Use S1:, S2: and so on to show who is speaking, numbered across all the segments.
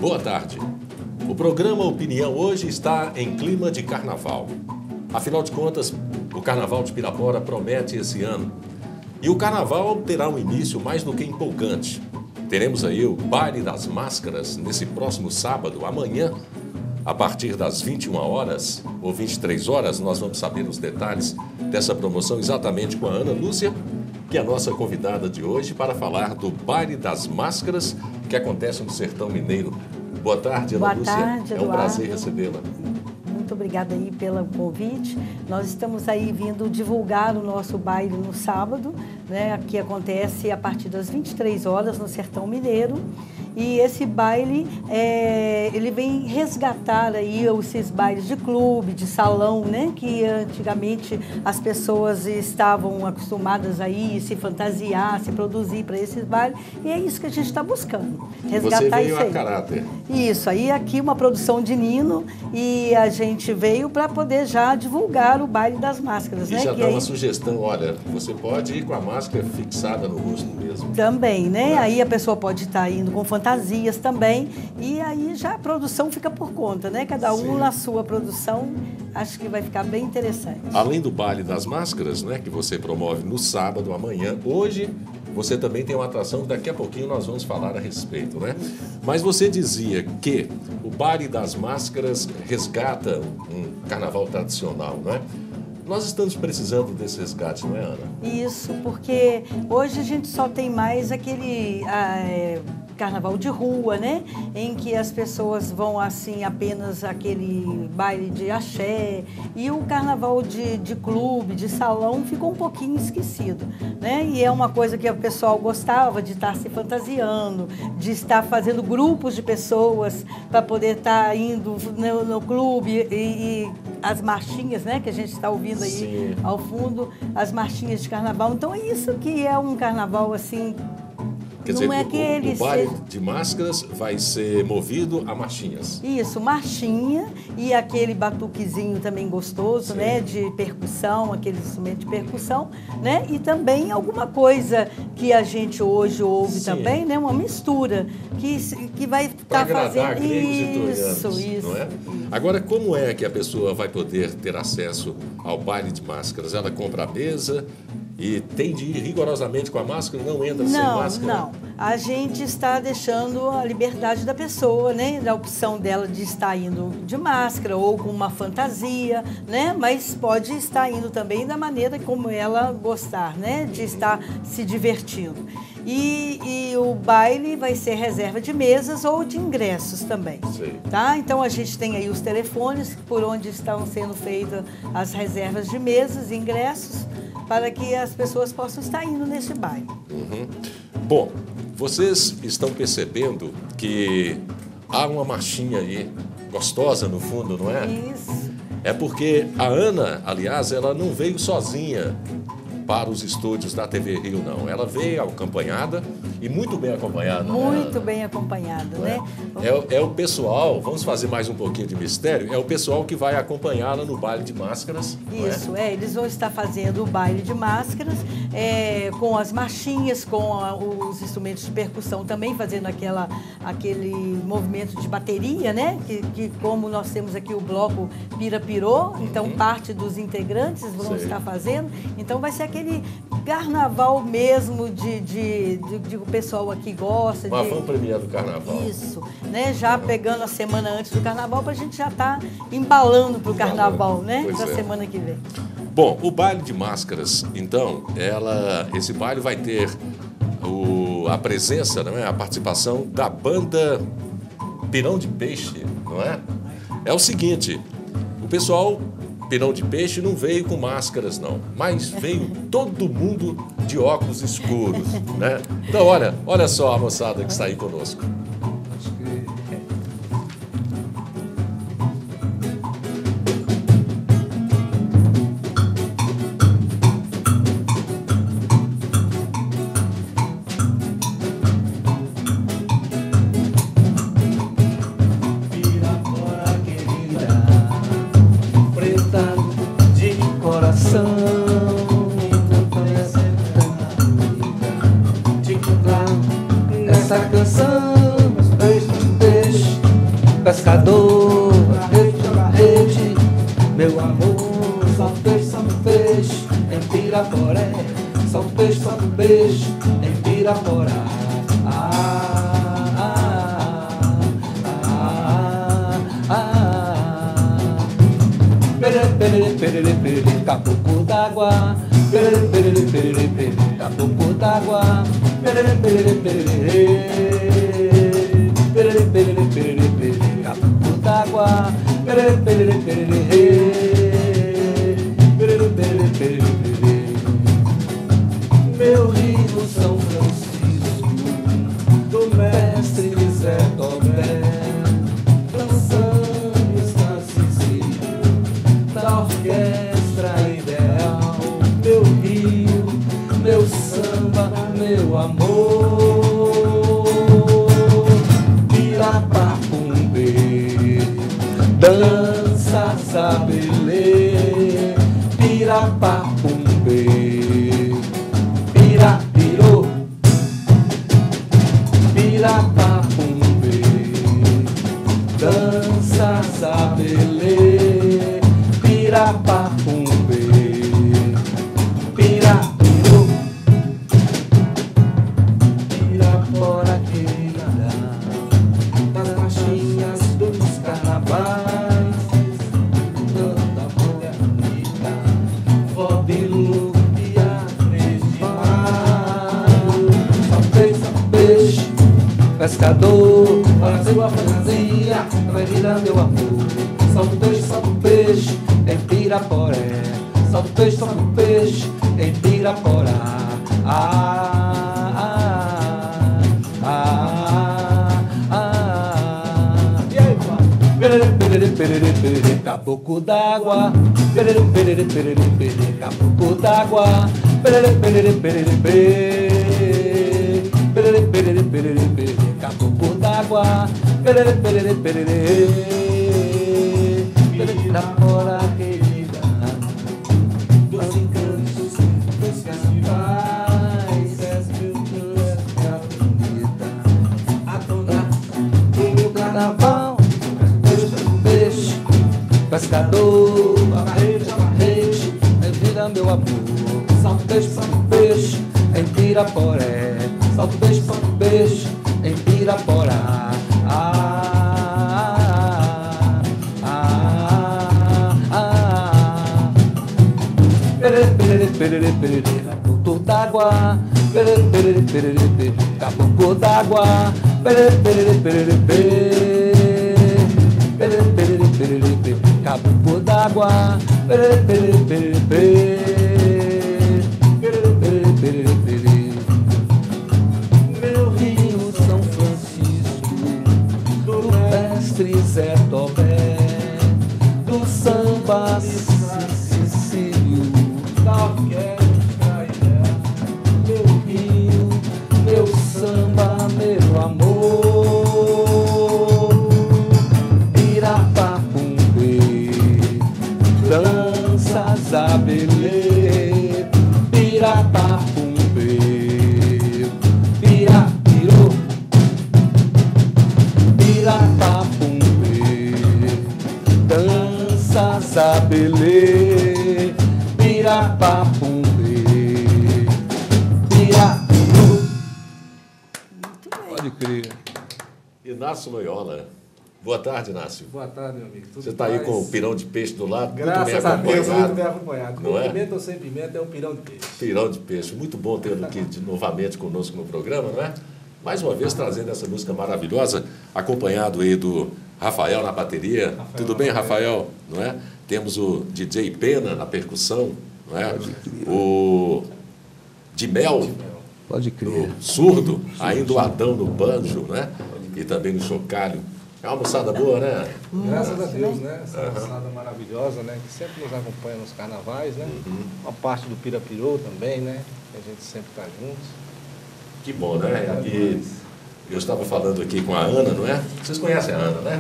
S1: Boa tarde. O programa Opinião hoje está em clima de carnaval. Afinal de contas, o Carnaval de Pirapora promete esse ano. E o carnaval terá um início mais do que empolgante. Teremos aí o Baile das Máscaras nesse próximo sábado, amanhã, a partir das 21 horas ou 23 horas. Nós vamos saber os detalhes dessa promoção exatamente com a Ana Lúcia, que é a nossa convidada de hoje, para falar do Baile das Máscaras, que acontece no Sertão Mineiro. Boa tarde, Ana Lúcia.
S2: Boa tarde, Eduardo.
S1: É um prazer recebê-la.
S2: Muito obrigada aí pelo convite. Nós estamos aí vindo divulgar o nosso baile no sábado, né, que acontece a partir das 23 horas no Sertão Mineiro. E esse baile, ele vem resgatar aí esses bailes de clube, de salão, né? Que antigamente as pessoas estavam acostumadas a ir, se fantasiar, se produzir para esses bailes. E é isso que a gente está buscando, resgatar
S1: Você veio
S2: isso aí.
S1: a caráter.
S2: Isso, aí aqui uma produção de Nino e a gente veio para poder já divulgar o Baile das Máscaras,
S1: E
S2: né?
S1: já
S2: Que
S1: dá
S2: aí
S1: uma sugestão, olha, você pode ir com a máscara fixada no rosto mesmo.
S2: também, né? Aí a pessoa pode estar indo com fantasias também e aí já a produção fica por conta, né? Cada um
S1: Sim.
S2: na sua produção, acho que vai ficar bem interessante.
S1: Além do Baile das Máscaras, né, que você promove no sábado, amanhã, hoje você também tem uma atração que daqui a pouquinho nós vamos falar a respeito, né? Mas você dizia que o Baile das Máscaras resgata um carnaval tradicional, não é? Nós estamos precisando desse resgate, não é, Ana?
S2: Isso, porque hoje a gente só tem mais aquele carnaval de rua, né? Em que as pessoas vão assim apenas aquele baile de axé e o carnaval de clube, de salão ficou um pouquinho esquecido, né? E é uma coisa que o pessoal gostava de estar se fantasiando, de estar fazendo grupos de pessoas para poder estar indo no clube e as marchinhas, né? Que a gente está ouvindo aí
S1: Sim.
S2: ao fundo, as marchinhas de carnaval. Então é isso que é um carnaval assim.
S1: Quer
S2: Não
S1: dizer,
S2: é que ele
S1: o Baile
S2: seja-
S1: de Máscaras vai ser movido a marchinhas.
S2: Isso, marchinha e aquele batuquezinho também gostoso,
S1: Sim.
S2: né? De percussão, aquele instrumento de percussão, né? E também alguma coisa que a gente hoje ouve
S1: Sim.
S2: também, né? Uma mistura que vai
S1: Para
S2: estar
S1: agradar
S2: fazendo
S1: gregos e troianos,
S2: isso,
S1: não é? Agora, como é que a pessoa vai poder ter acesso ao Baile de Máscaras? Ela compra a mesa e tem de ir rigorosamente com a máscara, não entra sem máscara?
S2: Não. A gente está deixando a liberdade da pessoa, né? Da opção dela de estar indo de máscara ou com uma fantasia, né? Mas pode estar indo também da maneira como ela gostar, né? De estar se divertindo. E o baile vai ser reserva de mesas ou de ingressos também.
S1: Sei.
S2: Tá? Então a gente tem aí os telefones por onde estão sendo feitas as reservas de mesas e ingressos para que as pessoas possam estar indo nesse baile.
S1: Uhum. Bom, vocês estão percebendo que há uma marchinha aí gostosa no fundo, não é?
S2: Isso.
S1: É porque a Ana, aliás, ela não veio sozinha para os estúdios da TV Rio, não. Ela veio acompanhada e muito bem acompanhada.
S2: Muito
S1: né, Ana?
S2: bem acompanhado, né?
S1: É o pessoal, vamos fazer mais um pouquinho de mistério, é o pessoal que vai acompanhá-la no Baile de Máscaras. não é?
S2: Isso, eles vão estar fazendo o baile de máscaras, com as marchinhas, com os instrumentos de percussão também, fazendo aquele movimento de bateria, né? Que como nós temos aqui o bloco Pirapirô, então parte dos integrantes vão
S1: Sei.
S2: estar fazendo. Então vai ser aquele carnaval mesmo de o pessoal aqui gosta.
S1: Uma
S2: de...
S1: van premier do carnaval.
S2: Isso, né? Já pegando a semana antes do carnaval para a gente já estar embalando para o carnaval, né?
S1: Pois
S2: Da
S1: é.
S2: semana que vem.
S1: Bom, o Baile de Máscaras, então, esse baile vai ter a presença, não é? A participação da banda Pirão de Peixe, não é? É o seguinte, o pessoal Pirão de Peixe não veio com máscaras, não, mas veio todo mundo de óculos escuros, né? Então, olha só a moçada que está aí conosco.
S3: Pirapora querida, preta de coração, não conhece a vida de cantar essa canção. pescador, joga rede, meu amor, solta o peixe em Piraporé, solta o peixe em Piraporá. Perere, perere, perere, caboclo d'água. Perere, perere, perere, perere, caboclo d'água. Perere, perere, perere, perere, perere, perere, perere, caboclo d'água. Perere, perere, perere, perere, perere, perere. Meu Rio São Francisco, do mestre Zé Tomé, dançando está Cecília, da orquestra ideal. Meu rio, meu samba, meu amor, Pirapapumbe, dança sabelê, Pirapapumbe, Pirapirô, Pirapapumbe, dança sabelê, Pirapapumbe, Pirapirô, Pirapora querida, das marchinhas dos carnavais, da mulher bonita, vó Bilu e a Três de Maio. Só peixe, pescador, fazendo a fantasia, vai virar meu amor. Solta o peixe em Piraporé, solta o peixe em Piraporá. E aí, pai? Perere, perere, perere, perere, caboclo d'água. Perere, perere, perere, perere, caboclo d'água. Perere, perere, perere, perere, perere, perere, perere, perere, caboclo d'água. Perere, perere, perere. Pirapora querida, dos encantos, dos festivais, és meu bonita, a dona do meu carnaval. Peixe, pescador, barrete, vira meu amor. Salta o peixe em Piraporé, salta o peixe em Piraporá. Perere, perere, perere, caboclo d'água. Perere, perere, perere, perere, caboclo d'água. Perere, perere, perere, perere, perere, perere, perere, perere, caboclo d'água. Perere, perere, perere, perere, perere, perere, perere. Meu Rio São Francisco, do mestre Zé Tomé, do samba Cecílio, da orquestra ideal. Meu rio, meu samba, meu amor, Pirapapumbe, dança zabelê, Pirapapumbe, Pirapirô, Pirapapumbe, dança zabelê, Pirapapumbe, Pirapirô.
S2: Muito bem.
S3: Pode crer.
S1: Inácio Loyola. Boa tarde, Inácio.
S4: Boa tarde, meu amigo. Tudo
S1: Você está aí
S4: paz?
S1: com o pirão de peixe do lado,
S4: Graças a Deus, muito
S1: muito
S4: bem acompanhado.
S1: Não
S4: Com
S1: é?
S4: pimenta ou sem pimenta é um pirão de peixe.
S1: Pirão de peixe. Muito bom tê-lo aqui novamente conosco no programa, não é? Mais uma vez trazendo essa música maravilhosa, acompanhado aí do Rafael na bateria. Tudo bem, Rafael? Não é? Temos o DJ Pena na percussão, não é? O Dimel,
S3: Pode crer.
S1: o surdo, ainda o Adão no banjo, né? E também no chocalho. É uma moçada boa, né?
S4: Graças a Deus, né? Essa moçada maravilhosa, né? Que sempre nos acompanha nos carnavais, né? Uma parte do Pirapirô também, né? Que a gente sempre está juntos.
S1: Que bom, né? E eu estava falando aqui com a Ana, não é? Vocês conhecem a Ana, né?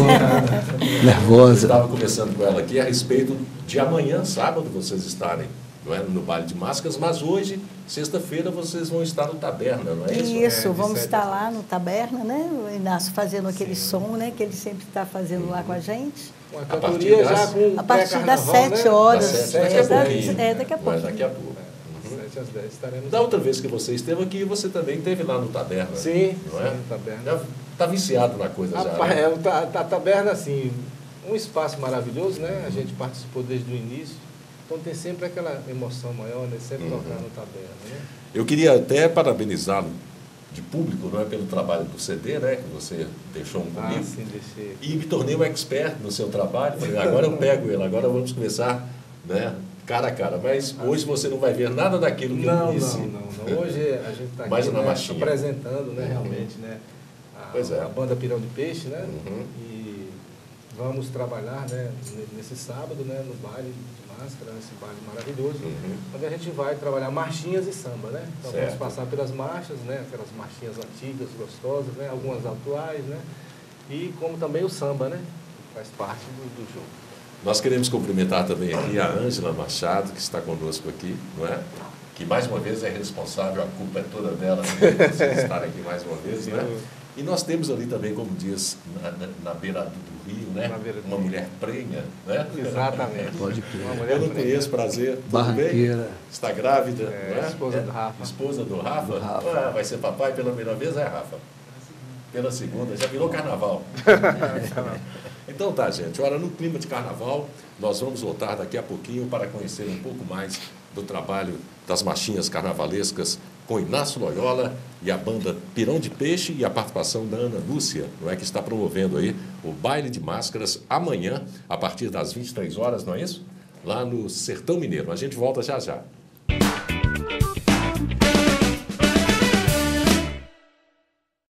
S1: Eu
S3: Nervosa.
S1: estava conversando com ela aqui a respeito de amanhã, sábado, vocês estarem não é? No baile de máscaras, mas hoje, sexta-feira, vocês vão estar no Taberna, não é isso?
S2: Isso, vamos estar lá no Taberna, né? O Inácio fazendo aquele som, né? Que ele sempre está fazendo lá com a gente.
S4: Uma cantoria já com
S2: A partir das
S4: pré-carnaval,
S2: 7
S4: né?
S2: horas.
S1: Das 7, daqui a pouquinho.
S2: Daqui a
S1: Não é?
S2: pouco.
S1: Daqui a pouco.
S4: 7 às 10 estaremos.
S1: Da outra vez que você esteve aqui, você também esteve lá no Taberna.
S4: Sim,
S1: não é?
S4: sim, Taberna.
S1: Já está viciado na coisa já.
S4: Rapaz,
S1: Né?
S4: a Taberna, assim, um espaço maravilhoso, né? A gente participou desde o início. Então tem sempre aquela emoção maior, né? Sempre tocar no Taberna, né?
S1: Eu queria até parabenizá-lo de público, não é, pelo trabalho do CD, né? Que você deixou um comigo.
S4: Sim, deixei.
S1: E me tornei um expert no seu trabalho. Falei, agora eu pego ele, agora vamos começar, né? Cara a cara. Mas hoje você não vai ver nada daquilo que eu disse.
S4: Não. Hoje a gente está
S1: Mais
S4: aqui,
S1: na
S4: né,
S1: machinha.
S4: apresentando, né, realmente, né?
S1: Pois é.
S4: A banda Pirão de Peixe, né?
S1: Uhum.
S4: E vamos trabalhar, né, nesse sábado, né, no baile de máscara, nesse baile maravilhoso, onde a gente vai trabalhar marchinhas e samba, né? Então
S1: Certo.
S4: vamos passar pelas marchas, né? Aquelas marchinhas antigas, gostosas, né? Algumas atuais, né? E como também o samba, né? Que faz parte do jogo.
S1: Nós queremos cumprimentar também aqui a Ângela Machado, que está conosco aqui, não é? Que mais uma vez é responsável, a culpa é toda dela, né? Por vocês estarem aqui mais uma vez, né? E nós temos ali também, como diz, na beira do rio, né? Uma mulher prenha, né?
S4: Exatamente.
S3: Pode crer.
S4: Uma mulher
S1: Eu não
S4: preta.
S1: conheço, prazer. Tudo
S3: Barranqueira.
S1: bem? Está grávida, não é?
S4: Esposa do Rafa.
S1: Esposa do Rafa?
S3: Do Rafa.
S1: Ah, vai ser papai pela primeira vez, é, Rafa? Pela segunda, já virou carnaval. Então tá, gente. Ora, no clima de carnaval, nós vamos voltar daqui a pouquinho para conhecer um pouco mais do trabalho das marchinhas carnavalescas com Inácio Loyola e a banda Pirão de Peixe e a participação da Ana Lúcia, não é, que está promovendo aí o baile de máscaras amanhã, a partir das 23 horas, não é isso? Lá no Sertão Mineiro. A gente volta já já.